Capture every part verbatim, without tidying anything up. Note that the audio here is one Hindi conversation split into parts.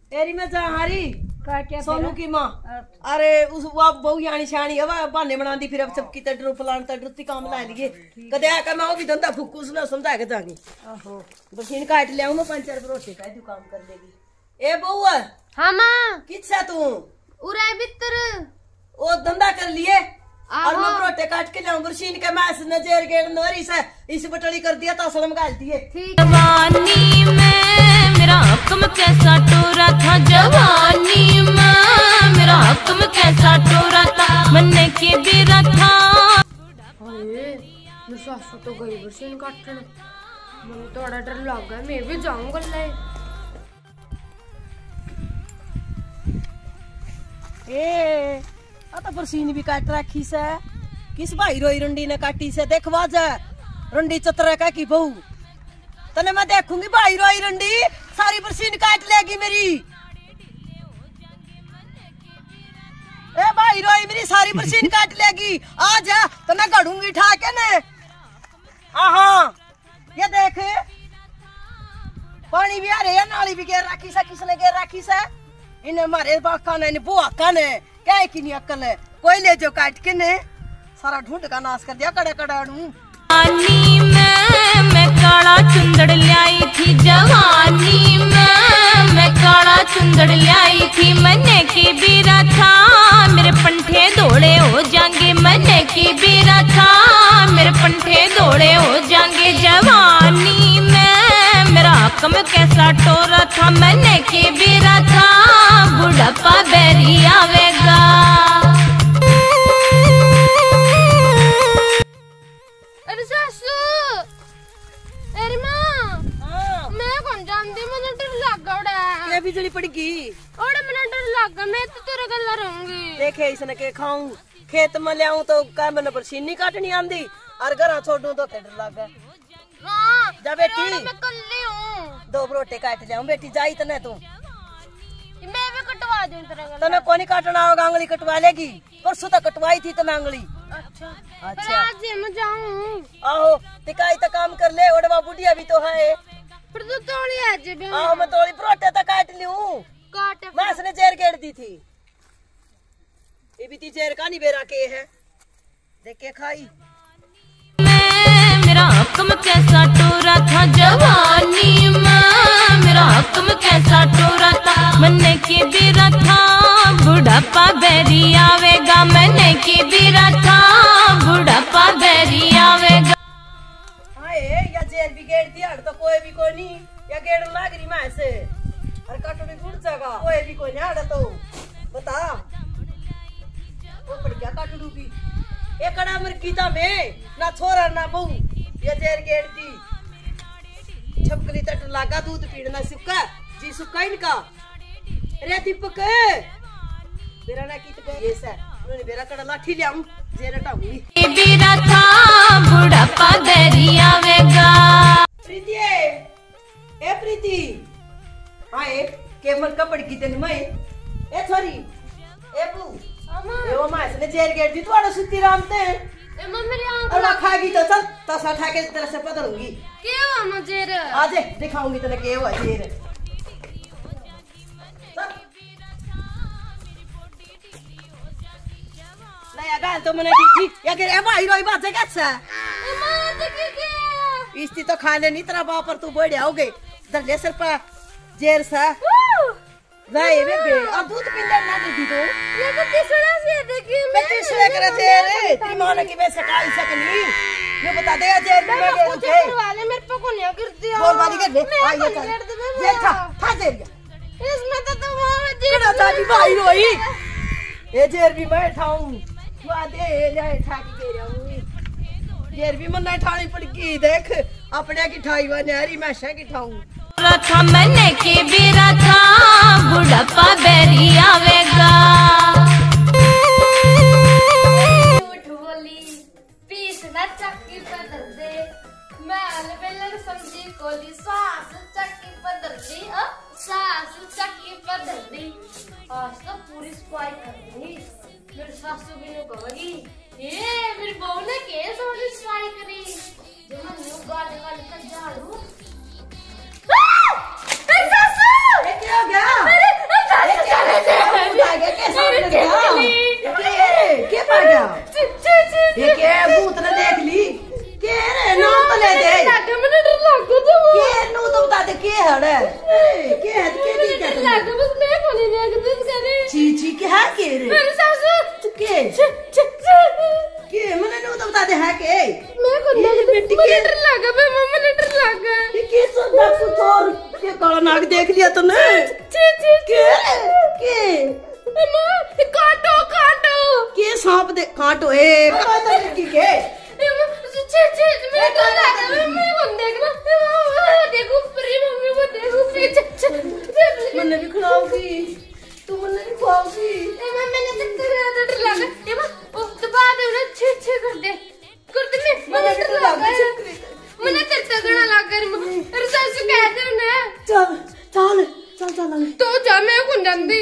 तेरी मैं जा हारी क्या सोनू की माँ। अरे उस वो बहु यानी शानी हवा बहाने बनाती फिर अब सबकी तडरू फलान तडरुती काम ला लिए कदे आकर मैं वो भी धंधा फुक्कू सुना समझा के जागी। आहो बसीन काट ले मैं पांच चार भरोसे का तू काम कर लेगी। ए बहू हाँ माँ किच्छा तू उरे बितर वो धंधा कर लिए और मैं भरोटे काट के लाऊं बरसीन के मैस नजर गेड़ नोरी से इस बटड़ी कर दिया तो सलम गाल दिए। जवानी में मेरा हकम कैसा टोरा था, जवानी में मेरा हकम कैसा टोरा था, मन्ने के बेरा था। अरे मेरी सासू तो गई बरसीन काटने, मुझे तो बड़ा डर लग गया। मैं भी जाऊंगा ले। ए तो बरसीन भी काट रखी से किस भाई रोई रंडी ने काटी से देखवा जा रंडी चतरा का की बहू तने मैं देखूंगी भाई रोई रंडी सारी बरसीन काट लेगी मेरी। ए भाई रोई मेरी सारी बरसीन काट लेगी आ जा तो मैं गढ़ूंगी ठा के ने। हाँ ये देख पानी भी आ रहा है नाली भी घेर रखी से किसने घेर रखी से इन्हें मारे बाका ने इन्हें बुआ का ने क्या की नहीं अक्ल है कोई ले जो काट के ने सारा ढूंढ का नाश कर दिया कड़ा कड़ा जवानी में मैं काला चुंदड़ लाई थी, जवानी में मैं काला चुंदड़ लाई थी, मन्ने की बेरा था मेरे पंठे दौड़े हो जाएंगे, मन्ने की बेरा था मेरे पंठे दौड़े हो जाएंगे। जवानी में मेरा हकम कैसा टोरा था, मन्ने की बेरा था बुढ़ापा बैरी आवेगा। अरे सासू अरे माँ मैं कौन जानती मुझे डर लगा उड़ा ये बिजली पड़गी उड़ा मुझे डर लगा मैं तो तेरे गल्ला रहूंगी। देखे इसने के खाऊं खेत में ले आऊं तो क्या मैंने बरसीन नहीं काटनी आंदी और घर छोड़ू तो डर लगा। हाँ जा बेटी मैं कल्ली हूँ दो बरोटे काट ले बेटी जाई तने तू मैं भी कटवा दूं तेरे गल्ला। तने कोनी काटना होगा आंगली कटवा लेगी परसों तक कटवाई थी तने आंगली। अच्छा अच्छा आज मैं जाऊं आहो टिकाई तो काम कर ले ओडवा बुढ़िया भी तो है फिर तो तोड़ी आज भी आहो मैं तोड़ी बरोटे तो काट लूं काट मैं इसने जेर गेड़ दी थी ये भी ती जेर का नहीं बेरा के है देख के खाई। मैं मेरा हकम कैसा टोरा था, जवानी में मेरा हकम कैसा टोरा था, मन्ने के बेरा था बुढ़ापा बैरी आवेगा, मन्ने के बेरा था बुढ़ापा बैरी आवेगा। हाय या जेर भी गेड़ दिया तो कोई भी कोई नहीं या गेड़ लाग रही मैं से और काटो भी गुड़ जागा कोई भी कोई नहीं तो बता वो पड़ गया काटू भी एक कड़ा मर कीता में ना छोरा ना बहू ये जेर गेड़ दी छपकली तट लागा दूध पीड़ना सुक्का जी सुक्का इनका रे दीपक मेरा ना कीत पे ये सर उन्होंने मेरा कड़ा लाठी ले आऊं जेर हटाऊंगी ये बेरा था बुढ़ापा बैरी आवेगा। प्रीति ए प्रीति हाय के मन कपड़ की तेन मैं ए छोरी ए बू ए वो मां से जेर गेट दी तोड़ा सुती रामते ए मम्मी आंख और खागी तो चल तसा उठा के तेरे से पकड़ूंगी के हुआ मुझे रे आज दिखाऊंगी तने के हुआ जेर नया गाल तो मने दी थी या के ए भाई रोई बात जगह से ए मां देख के इस्ती तो खाने नहीं तेरा बाप पर तू बढ़िया हो गई इधर ले सर पर जेर सा नहीं बेबे अब दूध पीने ना दे तो ये तो तीसरा से देखी मैं तीसरे करे जेर ती मान की मैं सकाई सकनी ये बता दे जेर में मैं गेर के वाले मेरे पे को नहीं गिर दिया बोल वाली कर दे आ ये कर ये था था जेर इसमें तो तुम हो जी कड़ा दादी भाई रोई ये जेर भी मैं ठाऊं तू आ दे ले ठा के गेर आऊं जेर भी मन ठानी पड़गी देख अपने की ठाई वा नारी मैं शे की ठाऊं था मन्ने के बेरा था बुढ़ापा बैरी आवेगा। झूठ बोली पीस ना चक्की पर धर दे मैल बेलन समझी कोली सास चक्की पर धर दी सास चक्की पर धर दी आज तो पूरी सफाई कर दी मेरी सासू भी ने कहोगी ये मेरी बहू ने कैसे वाली सफाई करी जब मैं न्यू गाड़ गाड़ कर झाड़ू क्या हो गया? भूत ने देख ली के रे नो तो ले दे लागे मैंने डर लागे तो के नो तो बता दे के हड़े के है के दी क्या लागे बस मैं को नहीं लागे तुम करे ची ची के है के रे मेरे सासू के के मैंने नो तो बता दे है के मैं को नहीं बेटी मैंने डर लागे बे मम्मी ने डर लागे ये के सोना कुछ और के काला नाग देख लिया तूने ची ची के के मां काटो काटो के सांप दे काटो ए काटा की के ची ची मैं को लागे मैं को देखना देखो प्री मम्मी को देखो पीछे मैंने भी खिलाऊंगी तू मैंने भी खिलाऊंगी एमा मैंने तो तेरा डर लगा एमा ओ दबा दे ना छे छे कर दे कर दे मैं मैंने डर लगा मैंने तेरे गणा लगा रे सासू कह दे ने चल चल चल चल तो जा मैं कौन जानती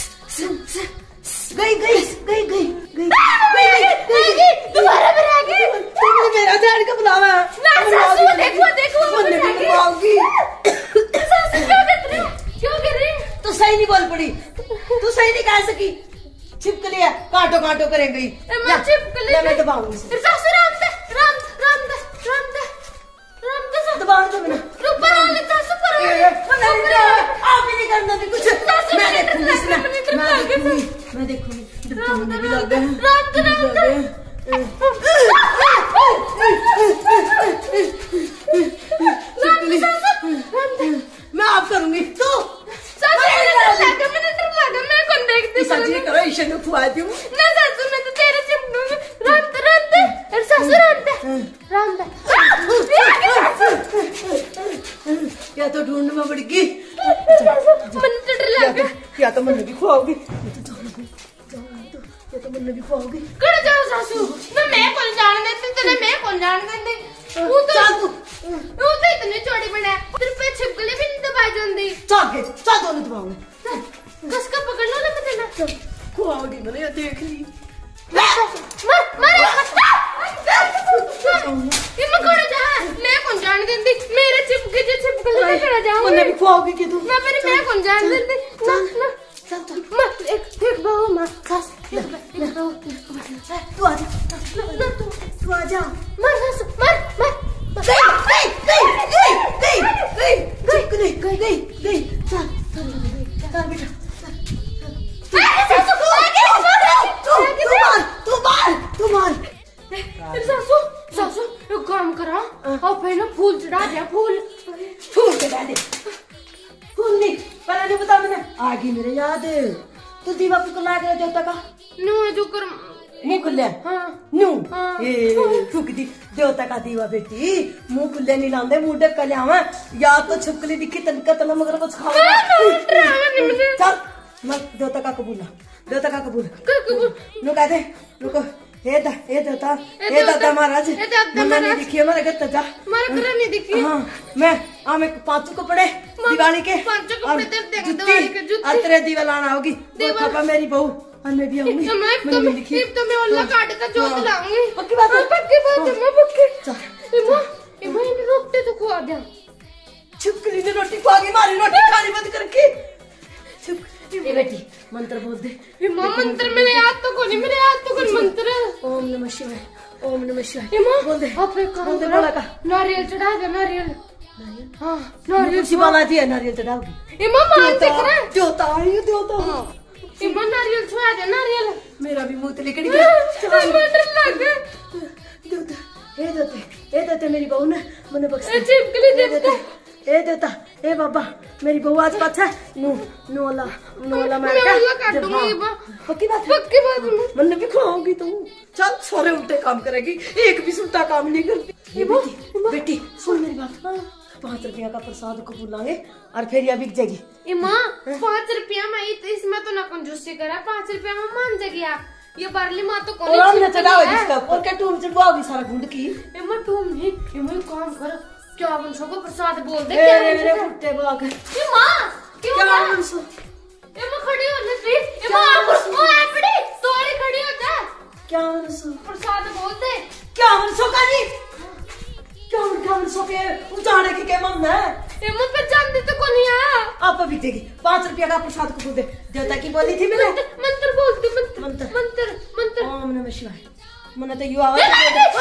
गई गई गई गई गई गई गई दोबारा फिर आ गई तुमने मेरा ध्यान कब बुलावा ना सासू देखो देखो मैंने भी खिलाऊंगी सासू क्यों कर रही क्यों कर रही तू सही नहीं बोल पड़ी तू सही नहीं कह सकी छिपकली है काटो काटो करेंगी मैं छिपकली मैं दबाऊंगी फिर सासू राम दे राम राम दे राम दे राम दे सासू दबाऊं तो मैंने ऊपर आ ले सासू पर आप ही नहीं करना भी कुछ मैं देखूंगी इसमें मैं देखूंगी मैं देखूंगी तुमने भी लग गए राम दे राम दे मैं आप करूंगी तू सासू मैंने डर लगा मैंने डर लगा मैं कौन देखती सच्ची करो ईश्वर ने खुआती हूँ ना सासू मैं तो तेरे चिपकूंगी राम दे राम दे अरे सासू राम दे राम दे या तो ढूंढने में पड़ेगी मैंने तो डर लगा या तो मैंने भी खुआओगी या तो मैंने भी खुआओगी कर जाओ सासू ना मैं कौन जान देती तेरे मैं कौन जान देती वो तो वो तो इतनी छोटी बना तेरे पे छिपकली भी नहीं दबा जाती चल के चल दोनों दबाओगे कस का पकड़ लो ना मैं तेरा खुआओगी मैंने ये देख ली मार मार ये मैं कौन जा मैं कौन जान देती मेरे छिपके जो छिपकली में कर जाऊं मैंने भी खुआओगी कि तू ना फिर मैं कौन जान देती ना ना चल चल मार एक एक बाहु मार सास एक बाहु तू आ जा तू आ जा मार सास मार मार गई गई गई गई गई गई गई गई गई चल चल चल बेटा तू मार तू मार तू मार सासू सासू एक काम करा और पहले फूल चढ़ा दिया फूल फूल चढ़ा दे फूल नहीं पहले नहीं बता मैंने आ गई मेरे याद तू दीवा को ला के देवता का नो जो कर मुंह खुले हाँ नू हाँ। ए फूक दी देवता का दीवा बेटी मुंह खुले नहीं लांदे मुंह ढक के लियावा या तो छिपकली दिखी तनका तना मगर कुछ खावा चल मत देवता का कबूला देवता का कबूल नु कह दे रुको हे दा हे देवता हे दादा महाराज मन्ना नहीं दिखी हमारे घर जा मारा करा नहीं दिखी हाँ मैं हमें पांचों कपड़े दिवाली के पांचों कपड़े तेरे देख दिवाली के जूते और तेरे दीवा लाना होगी पापा मेरी बहू मैं भी आऊंगी मैं तो मैं तो मैं ओला काट का जोत लाऊंगी पक्की बात है पक्की बात है मैं पक्की चल इमा इमा इन रोटी तो खवा दे छिपकली ने रोटी खा गई मारी रोटी खानी बंद करके ये बेटी मंत्र बोल दे इमा मंत्र मेरे याद तो कोनी मेरे याद तो कोनी मंत्र ओम नमः शिवाय ओम नमः शिवाय इमा बोल दे आप एक काम बोल दे करो बोला का नारियल चढ़ा दे नारियल नारियल हाँ नारियल नारियल सी बना दिया नारियल चढ़ाओगी इमा मान देख रहा है देवता आई देवता इमा नारियल छुआ दे नारियल मेरा भी मुंह लिकड़ गया मंत्र लग गया देवता ए देवता ए देवता मेरी बहू ने मने बख्श ए छिपकली देवता ए देवता ए बाबा मेरी बहू आज पाछा नु नोला नोला मार मैं के ओला काट दूंगी बा पक्की बात है पक्की बात है मन्ने भी खाओगी तू चल सारे उल्टे काम करेगी एक भी उल्टा काम नहीं करती ये बेटी बेटी सुन मेरी बात पाँच रुपया का प्रसाद को बुलाएंगे और फिर यह बिक जाएगी ए माँ पाँच रुपया में इसमें तो ना कंजूसी करा पाँच रुपया में मान जाएगी आप ये बारली माँ तो कौन और हमने चढ़ाओ इसका और क्या टूम चढ़वाओगी सारा गुंड की ए माँ तुम नहीं ए माँ काम कर क्या बंसो को प्रसाद बोल दे ए क्या रे मेरे फुट्टे बाग ए माँ क्यों क्या माँ बंसो ए माँ खड़ी हो जा प्लीज ए माँ ओ एपड़ी तोड़ी खड़ी हो जा क्या बंसो प्रसाद बोल दे क्या बंसो का नहीं क्या क्या बंसो के उजाड़े की के मन है ए माँ पे जानती तो कौन है आप बिक जाएगी पाँच रुपया का प्रसाद को दे देवता की बोली थी मैंने मंत्र बोल दे मंत्र मंत्र। मंत्र मंत्र ओम नमः शिवाय मने तो युवा आवाज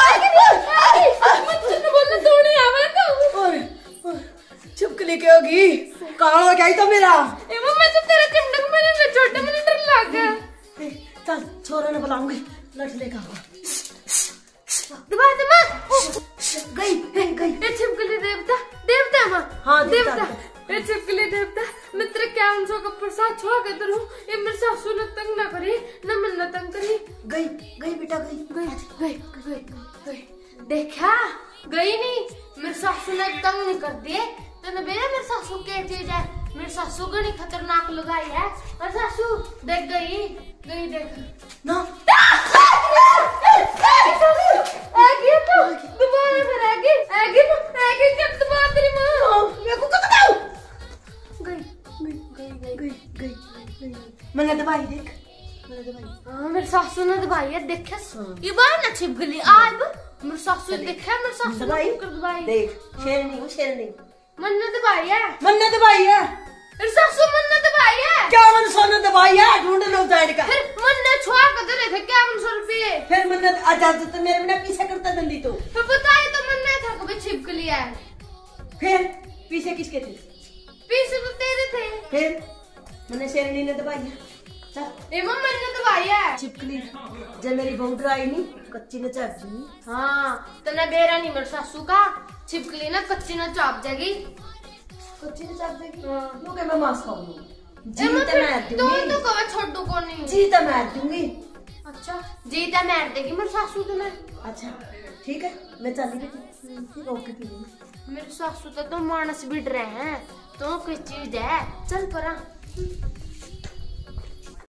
बोलना तोड़े आवे तो छिपकली क्या होगी काल हो गया तो मेरा ए मम्मी तो तेरा चिमटा को मैंने छोटा मैंने डर लग गया चल छोरा ने बुलाऊंगी लट लेकर दबा दबा गई गई गई ए छिपकली देवता देवता मां हाँ, देवता देवता। ए छिपकली देवता मैं तेरे कैमन सो का प्रसाद छुआ के दरू ये मेरे सासू ने तंग ना करी ना मैं न तंग करी गई गई बेटा गई गई गई गई गई देखा गई नहीं मेरे सासू ने तंग नहीं कर दिए तने बेरा मेरे सासू क्या चीज है मेरे सासू गणी खतरनाक लगाई है और सासू देख गई गई देख ना आगे तो दोबारा फिर आगे आगे ना आगे जब दोबारा तेरी मां मेरे को कब बताओ गई गई गई गई गई गई मैंने दवाई देख मैंने दवाई हां मेरे सासू ने दवाई है देखे ये बार ना छिपकली आज मेरे सासू देखा मेरे सासू ने कर दवाई देख शेरनी वो शेरनी मन ने दवाई है मन्ने दवाई है मेरे सासू मन ने दवाई है क्या मन सोने दवाई है ढूंढ लो जाए का फिर मन ने छुआ कर दे थे क्या मन सौ रुपये फिर मन्ने आजाद तो मेरे बिना पीछे करता दंदी तो फिर बताई तो मन ने था कभी छिपकली है फिर पीछे किसके थे पीछे तो तेरे थे फिर मैंने शेरनी ने दवाई है चल ए मम्मा ने दवाई है छिपकली जब मेरी बहू ड्राई नहीं कच्ची ने चाप दूंगी हाँ तने बेरा नहीं मेरे सासू का छिपकली ना कच्ची ना चाप जाएगी कच्ची ने चाप देगी हाँ। लो के मैं मांस खाऊंगी जी ए, मैं तो फिर मार तो दूंगी तो कवे छोड़ू को नहीं जी तो मार दूंगी अच्छा जीता मार देगी मेरे सासू तो मैं अच्छा ठीक है मैं चली गई फिर रोके पी लूंगी मेरे सासू तो, तो मानस भी डरे हैं तो कोई चीज है चल परा